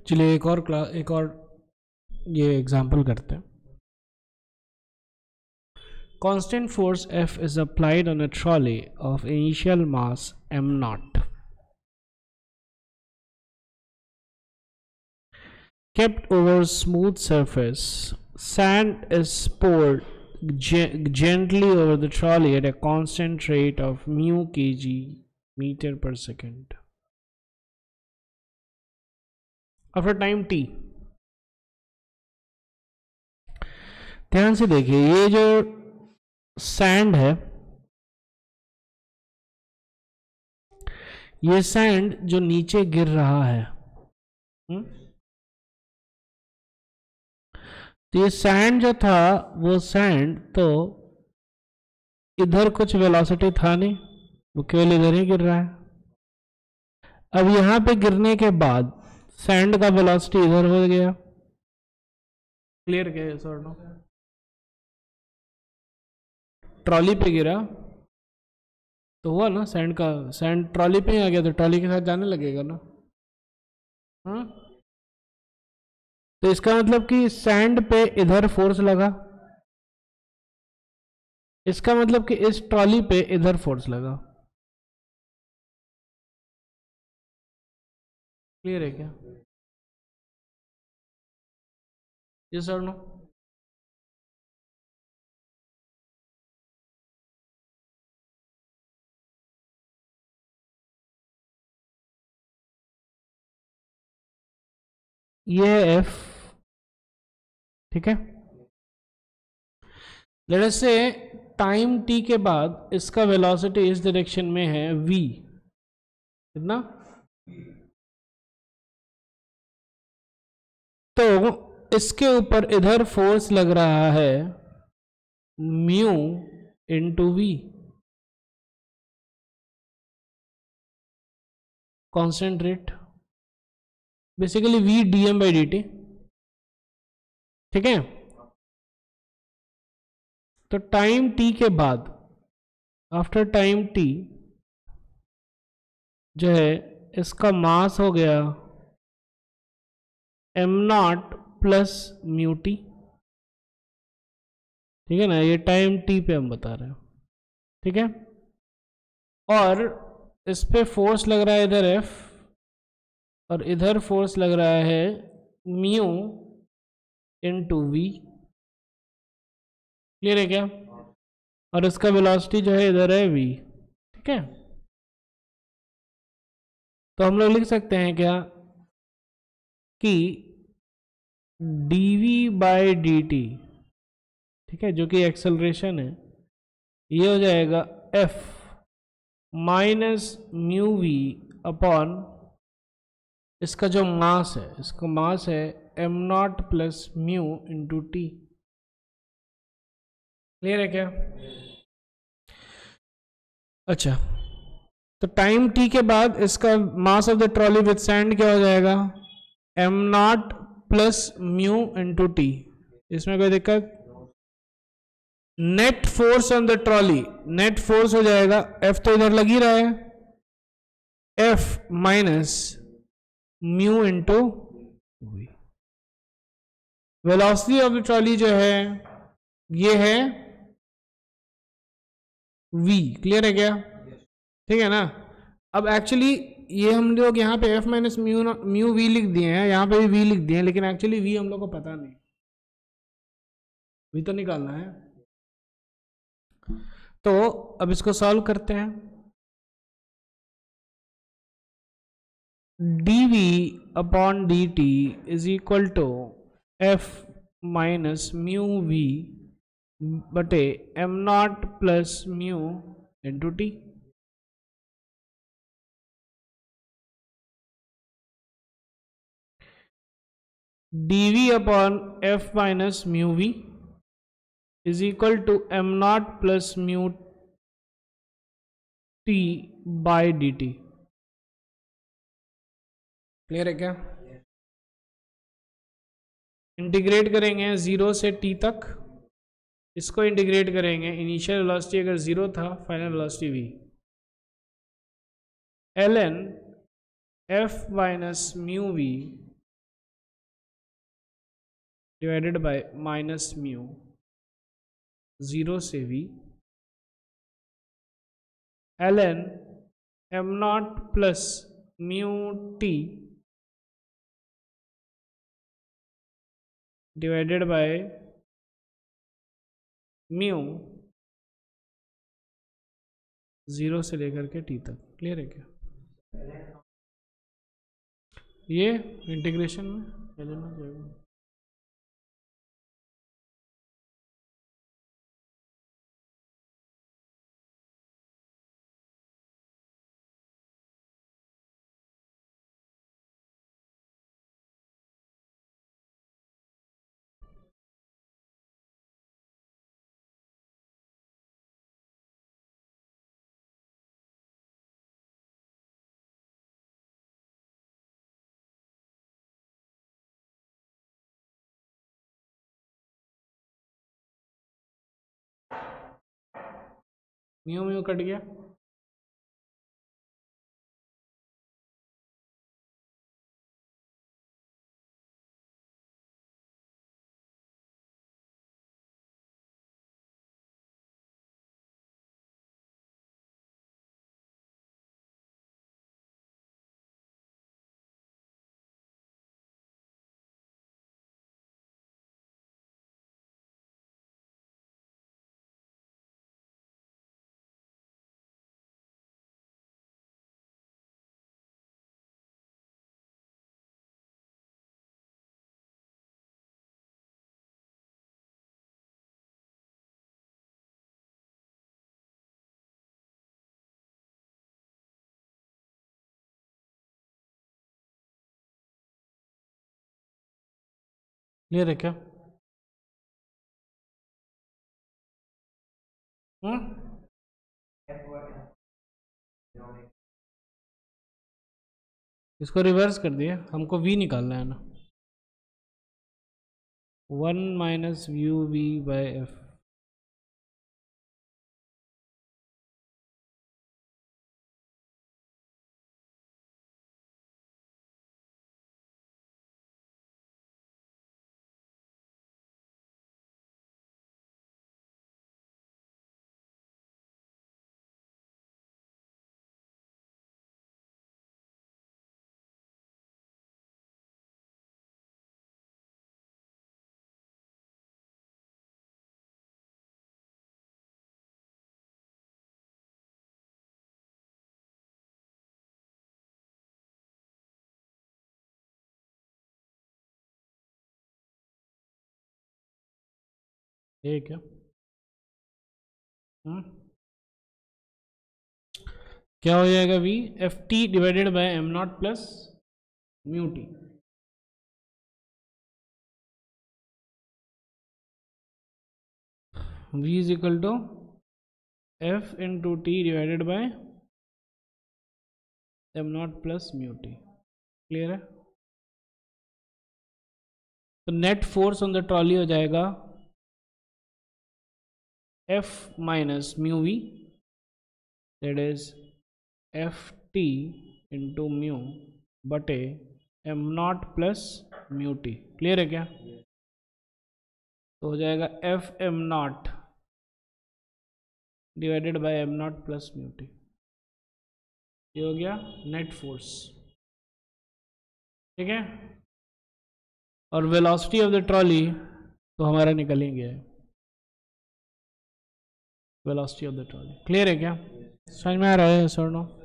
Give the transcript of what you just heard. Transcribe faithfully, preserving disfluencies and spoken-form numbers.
चलिए एक और क्लास एक और ये एग्जाम्पल करते हैं. Constant force F is applied on a trolley of initial mass m naught. Kept over smooth surface, sand is poured ge- gently over the trolley at a constant rate of mu kg meter per second. After time t. ध्यान से देखिए, ये जो sand है, ये sand जो नीचे गिर रहा है, हुँ? तो ये सैंड जो था, वो सैंड तो इधर कुछ वेलोसिटी था नहीं, वो केवल इधर ही गिर रहा है. अब यहां पे गिरने के बाद सैंड का वेलोसिटी इधर हो गया. क्लियर क्या है सर? नो, ट्रॉली पे गिरा तो हुआ ना, सैंड का सैंड ट्रॉली पे ही आ गया, तो ट्रॉली के साथ जाने लगेगा ना. हाँ, तो इसका मतलब कि सैंड पे इधर फोर्स लगा, इसका मतलब कि इस ट्रॉली पे इधर फोर्स लगा. क्लियर है क्या? यस और नो? ये है एफ, ठीक है. लेट अस से टाइम टी के बाद इसका वेलोसिटी इस डायरेक्शन में है v, कितना? तो इसके ऊपर इधर फोर्स लग रहा है mu into V, constant rate, basically v dm by D T. ठीक है. तो टाइम t के बाद, आफ्टर टाइम t, जो है इसका मास हो गया M nought plus mu T. ठीक है ना, ये टाइम t पे हम बता रहे हैं. ठीक है. और इस पे फोर्स लग रहा है इधर F, और इधर फोर्स लग रहा है म्यू इंटू वी. क्लियर है क्या? और इसका वेलोसिटी जो है इधर है v. ठीक है. तो हम लोग लिख सकते हैं क्या कि dv बाई डी टी, ठीक है, जो कि एक्सेलरेशन है, ये हो जाएगा f minus mu V upon इसका जो मास है, इसका मास है M nought plus mu into T. Clear है क्या? अच्छा, तो टाइम टी के बाद इसका mass of the trolley with sand क्या हो जाएगा? M nought plus mu into T. इसमें कोई दिक्कत? Net force on the trolley, net force हो जाएगा, एफ तो इधर लग ही रहा है, F minus mu into we. Velocity of the trolley जो है ये है v. क्लियर है क्या? ठीक है ना. अब एक्चुअली ये हम लोग यहाँ पे f minus mu mu V लिख दिए हैं, यहाँ पे भी v लिख दिए हैं, लेकिन एक्चुअली v हम लोग को पता नहीं, v तो निकालना है. तो अब इसको सॉल्व करते हैं. dv upon D T is equal to F minus mu V बटे M nought plus mu into T. dv upon F minus mu V is equal to M nought plus mu T by D T. Clear है क्या? Integrate करेंगे zero से T तक, इसको integrate करेंगे, initial velocity अगर zero था, final velocity V, L N F minus mu V divided by minus mu zero से V L N M nought plus mu T divided by mu zero से लेकर के T तक। Clear है क्या? ये इंटीग्रेशन में लेना जाएगा। म्यू म्यू कट गया, क्लियर है क्या? हम्म इसको रिवर्स कर दिया, हमको v निकालना है ना। One minus U V by F ये क्या? हम्म क्या हो जाएगा? v F T divided by M nought plus mu T. v is equal to F into T divided by M nought plus mu T. Clear है? तो net force on the trolley हो जाएगा F minus mu V, that is F T into mu बटे M nought plus mu T. Clear है क्या? तो हो जाएगा F M nought divided by M nought plus mu T. ये हो गया नेट फोर्स। ठीक है? और वेलोसिटी ऑफ द ट्रॉली तो हमारा निकल ही गया है, velocity of the trolley. Clear है क्या? समझ में आ रहा है सर? नो?